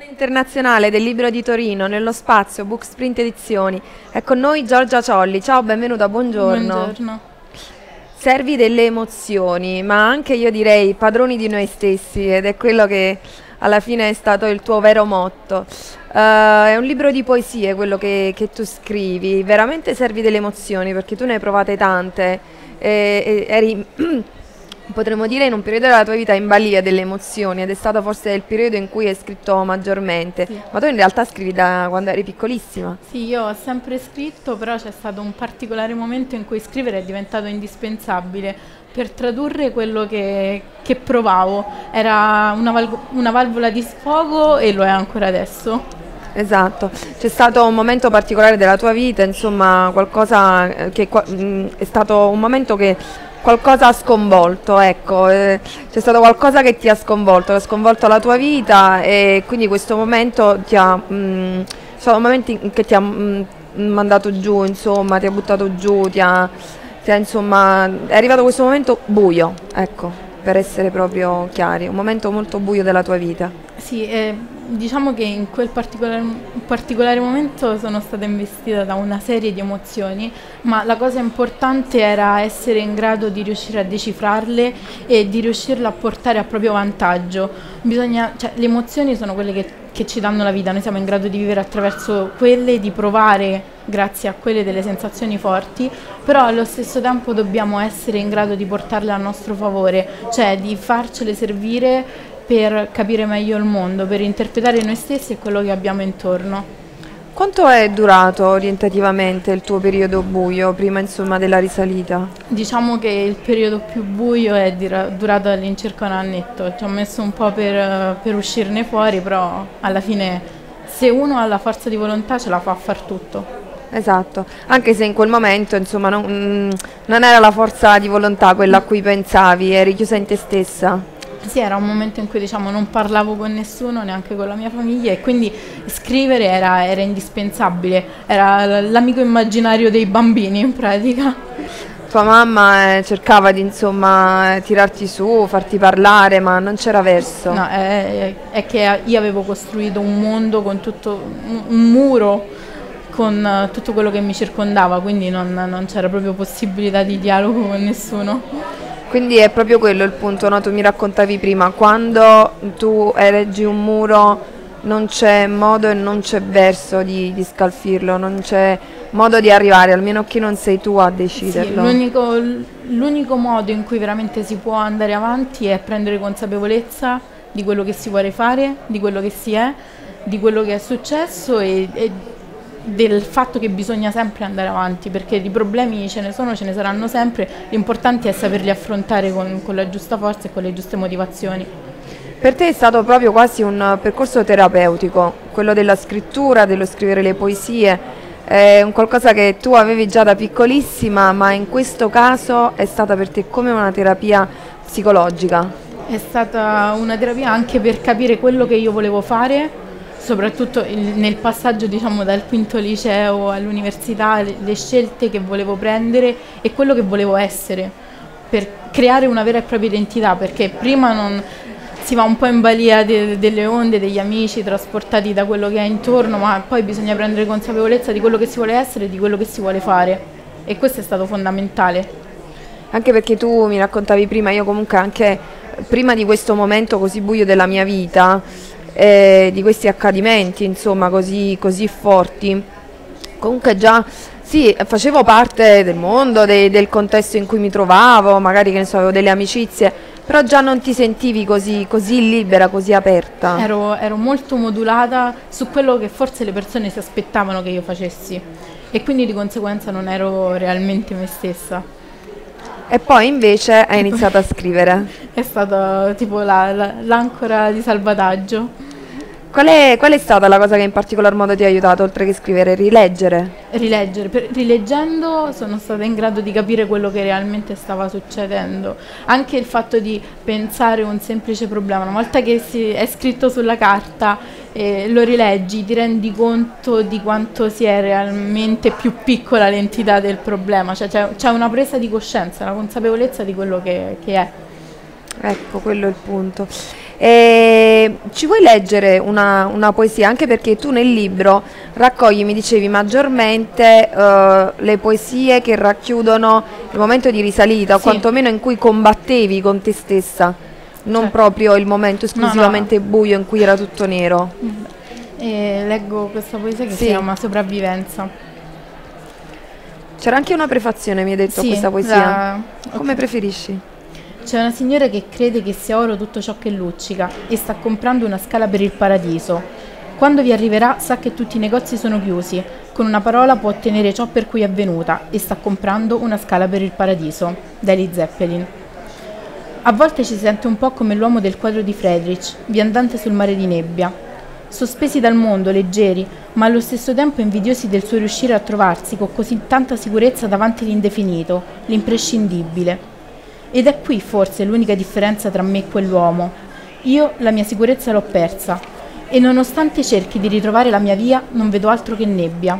Internazionale del Libro di Torino, nello spazio Booksprint Edizioni. È con noi Giorgia Ciolli. Ciao, benvenuta, buongiorno. Buongiorno. Servi delle emozioni, ma anche io direi padroni di noi stessi, ed è quello che alla fine è stato il tuo vero motto. È un libro di poesie quello che tu scrivi, veramente servi delle emozioni perché tu ne hai provate tante, eri potremmo dire in un periodo della tua vita in balia delle emozioni ed è stato forse il periodo in cui hai scritto maggiormente, Sì. ma tu in realtà scrivi da quando eri piccolissima. Sì, io ho sempre scritto, però c'è stato un particolare momento in cui scrivere è diventato indispensabile per tradurre quello che provavo. Era una valvola di sfogo e lo è ancora adesso. Esatto, c'è stato un momento particolare della tua vita, insomma, qualcosa è stato un momento che qualcosa ha sconvolto, ecco, c'è stato qualcosa che ti ha sconvolto la tua vita e quindi questo momento sono momenti che ti ha mandato giù, insomma, ti ha buttato giù, insomma, è arrivato questo momento buio, ecco, per essere proprio chiari, un momento molto buio della tua vita. Sì, diciamo che in quel particolare momento sono stata investita da una serie di emozioni, ma la cosa importante era essere in grado di riuscire a decifrarle e di riuscirle a portare a proprio vantaggio. Cioè, le emozioni sono quelle che ci danno la vita, noi siamo in grado di vivere attraverso quelle, di provare grazie a quelle delle sensazioni forti, però allo stesso tempo dobbiamo essere in grado di portarle a nostro favore, cioè di farcele servire per capire meglio il mondo, per interpretare noi stessi e quello che abbiamo intorno. Quanto è durato orientativamente il tuo periodo buio prima insomma della risalita? Diciamo che il periodo più buio è durato all'incirca un annetto, ci ho messo un po' per uscirne fuori, però alla fine se uno ha la forza di volontà ce la fa a far tutto. Esatto, anche se in quel momento insomma non era la forza di volontà quella a cui pensavi, eri chiusa in te stessa. Sì, era un momento in cui diciamo non parlavo con nessuno, neanche con la mia famiglia e quindi scrivere era indispensabile, era l'amico immaginario dei bambini in pratica. Tua mamma cercava di insomma tirarti su, farti parlare, ma non c'era verso. No, è che io avevo costruito un mondo con tutto un muro con tutto quello che mi circondava, quindi non c'era proprio possibilità di dialogo con nessuno. Quindi è proprio quello il punto, no? Tu mi raccontavi prima, quando tu ereggi un muro non c'è modo e non c'è verso di scalfirlo, non c'è modo di arrivare, almeno che non sei tu a deciderlo. Sì, l'unico modo in cui veramente si può andare avanti è prendere consapevolezza di quello che si vuole fare, di quello che si è, di quello che è successo e del fatto che bisogna sempre andare avanti, perché di problemi ce ne sono, ce ne saranno sempre, l'importante è saperli affrontare con la giusta forza e con le giuste motivazioni. Per te è stato proprio quasi un percorso terapeutico, quello della scrittura, dello scrivere le poesie, è un qualcosa che tu avevi già da piccolissima, ma in questo caso è stata per te come una terapia psicologica. È stata una terapia anche per capire quello che io volevo fare, soprattutto nel passaggio diciamo dal quinto liceo all'università, le scelte che volevo prendere e quello che volevo essere, per creare una vera e propria identità, perché prima non si va un po' in balia delle onde, degli amici, trasportati da quello che è intorno, ma poi bisogna prendere consapevolezza di quello che si vuole essere e di quello che si vuole fare, e questo è stato fondamentale. Anche perché tu mi raccontavi prima, io comunque anche prima di questo momento così buio della mia vita, di questi accadimenti insomma così forti, comunque già sì, facevo parte del mondo, del contesto in cui mi trovavo, magari che ne so, avevo delle amicizie, però già non ti sentivi così libera, così aperta. Ero molto modulata su quello che forse le persone si aspettavano che io facessi e quindi di conseguenza non ero realmente me stessa. E poi invece hai iniziato a scrivere. È stata tipo l'ancora di salvataggio. Qual è stata la cosa che in particolar modo ti ha aiutato, oltre che scrivere? Rileggere? Rileggendo sono stata in grado di capire quello che realmente stava succedendo. Anche il fatto di pensare un semplice problema, una volta che è scritto sulla carta e lo rileggi, ti rendi conto di quanto sia realmente più piccola l'entità del problema, cioè c'è una presa di coscienza, una consapevolezza di quello che è. Ecco, quello è il punto. E ci vuoi leggere una poesia? Anche perché tu nel libro raccogli, mi dicevi, maggiormente le poesie che racchiudono il momento di risalita, o Sì. quantomeno in cui combattevi con te stessa, non Certo. proprio il momento esclusivamente buio in cui era tutto nero. E leggo questa poesia che Sì. si chiama Sopravvivenza. C'era anche una prefazione, mi hai detto, a Sì, questa poesia. ok. Come preferisci? C'è una signora che crede che sia oro tutto ciò che luccica e sta comprando una scala per il paradiso. Quando vi arriverà sa che tutti i negozi sono chiusi. Con una parola può ottenere ciò per cui è venuta e sta comprando una scala per il paradiso. Daily Zeppelin. A volte ci sente un po' come l'uomo del quadro di Friedrich, viandante sul mare di nebbia. Sospesi dal mondo, leggeri, ma allo stesso tempo invidiosi del suo riuscire a trovarsi con così tanta sicurezza davanti l'indefinito, l'imprescindibile. Ed è qui forse l'unica differenza tra me e quell'uomo. Io la mia sicurezza l'ho persa e nonostante cerchi di ritrovare la mia via non vedo altro che nebbia.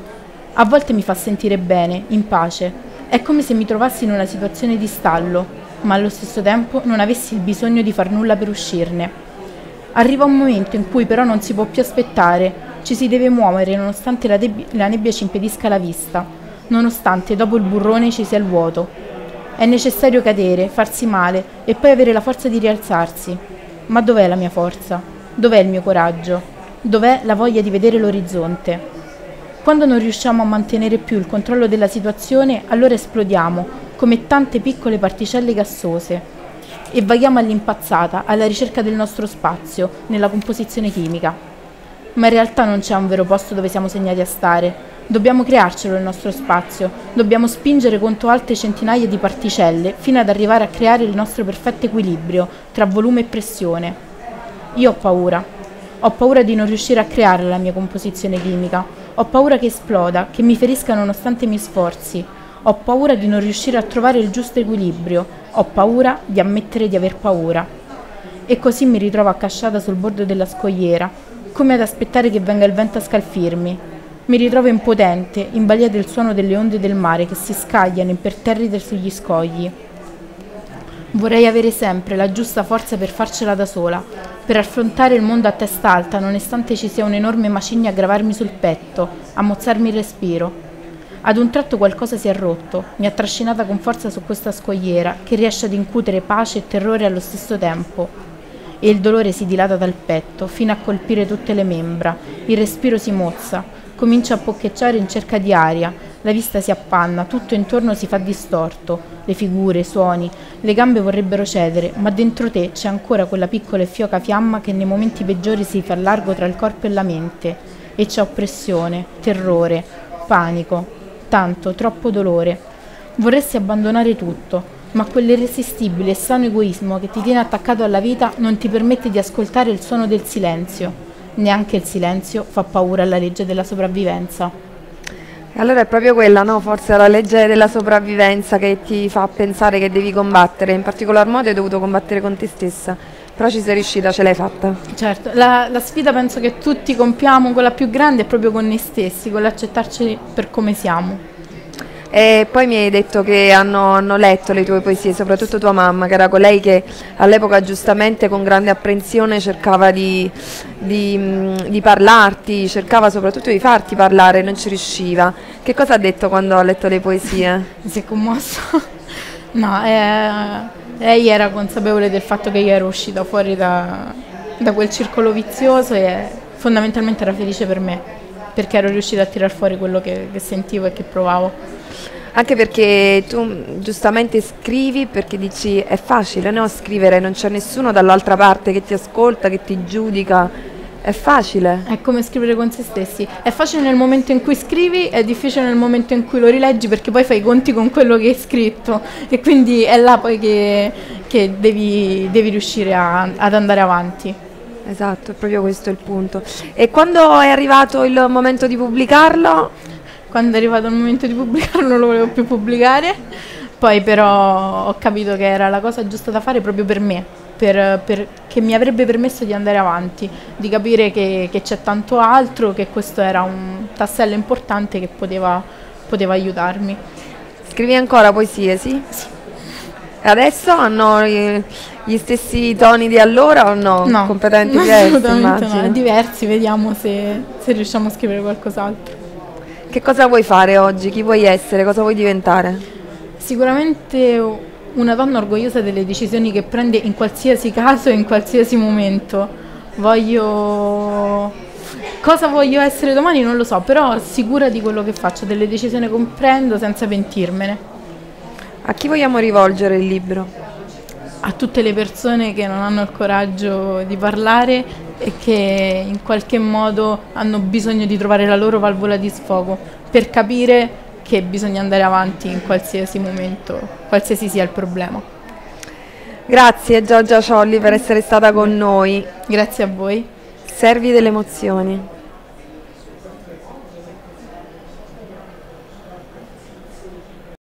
A volte mi fa sentire bene, in pace. È come se mi trovassi in una situazione di stallo, ma allo stesso tempo non avessi il bisogno di far nulla per uscirne. Arriva un momento in cui però non si può più aspettare, ci si deve muovere nonostante la nebbia ci impedisca la vista, nonostante dopo il burrone ci sia il vuoto. È necessario cadere, farsi male e poi avere la forza di rialzarsi. Ma dov'è la mia forza? Dov'è il mio coraggio? Dov'è la voglia di vedere l'orizzonte? Quando non riusciamo a mantenere più il controllo della situazione, allora esplodiamo, come tante piccole particelle gassose, e vaghiamo all'impazzata, alla ricerca del nostro spazio, nella composizione chimica. Ma in realtà non c'è un vero posto dove siamo segnati a stare. Dobbiamo crearcelo il nostro spazio, dobbiamo spingere contro altre centinaia di particelle fino ad arrivare a creare il nostro perfetto equilibrio tra volume e pressione. Io ho paura di non riuscire a creare la mia composizione chimica, ho paura che esploda, che mi ferisca nonostante i miei sforzi, ho paura di non riuscire a trovare il giusto equilibrio, ho paura di ammettere di aver paura. E così mi ritrovo accasciata sul bordo della scogliera, come ad aspettare che venga il vento a scalfirmi. Mi ritrovo impotente, in balia del suono delle onde del mare che si scagliano imperterrite sugli scogli. Vorrei avere sempre la giusta forza per farcela da sola, per affrontare il mondo a testa alta, nonostante ci sia un enorme macigno a gravarmi sul petto, a mozzarmi il respiro. Ad un tratto qualcosa si è rotto, mi ha trascinata con forza su questa scogliera, che riesce ad incutere pace e terrore allo stesso tempo. E il dolore si dilata dal petto, fino a colpire tutte le membra, il respiro si mozza, comincia a poccheggiare in cerca di aria, la vista si appanna, tutto intorno si fa distorto, le figure, i suoni, le gambe vorrebbero cedere, ma dentro te c'è ancora quella piccola e fioca fiamma che nei momenti peggiori si fa largo tra il corpo e la mente, e c'è oppressione, terrore, panico, tanto, troppo dolore. Vorresti abbandonare tutto, ma quell'irresistibile e sano egoismo che ti tiene attaccato alla vita non ti permette di ascoltare il suono del silenzio. Neanche il silenzio fa paura alla legge della sopravvivenza. Allora è proprio quella, no? Forse la legge della sopravvivenza che ti fa pensare che devi combattere, in particolar modo hai dovuto combattere con te stessa, però ci sei riuscita, ce l'hai fatta. Certo, la sfida penso che tutti compiamo, quella più grande, è proprio con noi stessi, con l'accettarci per come siamo. E poi mi hai detto che hanno letto le tue poesie, soprattutto tua mamma, che era colei che all'epoca giustamente con grande apprensione cercava di parlarti, cercava soprattutto di farti parlare, non ci riusciva. Che cosa ha detto quando ha letto le poesie? Si è commosso? No, lei era consapevole del fatto che io ero uscita fuori da quel circolo vizioso e fondamentalmente era felice per me, perché ero riuscita a tirar fuori quello che sentivo e che provavo. Anche perché tu giustamente scrivi perché dici è facile, no? Scrivere, non c'è nessuno dall'altra parte che ti ascolta, che ti giudica, è facile. È come scrivere con se stessi, è facile nel momento in cui scrivi, è difficile nel momento in cui lo rileggi perché poi fai i conti con quello che hai scritto e quindi è là poi che devi riuscire ad andare avanti. Esatto, è proprio questo il punto. E quando è arrivato il momento di pubblicarlo? Quando è arrivato il momento di pubblicarlo non lo volevo più pubblicare, poi però ho capito che era la cosa giusta da fare proprio per me, che mi avrebbe permesso di andare avanti, di capire che c'è tanto altro, che questo era un tassello importante che poteva aiutarmi. Scrivi ancora poesie, sì? Sì. E adesso hanno gli stessi toni di allora o no? No, Completamente diversi, assolutamente no, immagino. diversi, vediamo se riusciamo a scrivere qualcos'altro. Che cosa vuoi fare oggi? Chi vuoi essere? Cosa vuoi diventare? Sicuramente una donna orgogliosa delle decisioni che prende in qualsiasi caso e in qualsiasi momento. Cosa voglio essere domani non lo so, però sicura di quello che faccio, delle decisioni che prendo senza pentirmene. A chi vogliamo rivolgere il libro? A tutte le persone che non hanno il coraggio di parlare e che in qualche modo hanno bisogno di trovare la loro valvola di sfogo per capire che bisogna andare avanti in qualsiasi momento, qualsiasi sia il problema. Grazie Giorgia Ciolli per essere stata con noi. Grazie a voi. Servi delle emozioni.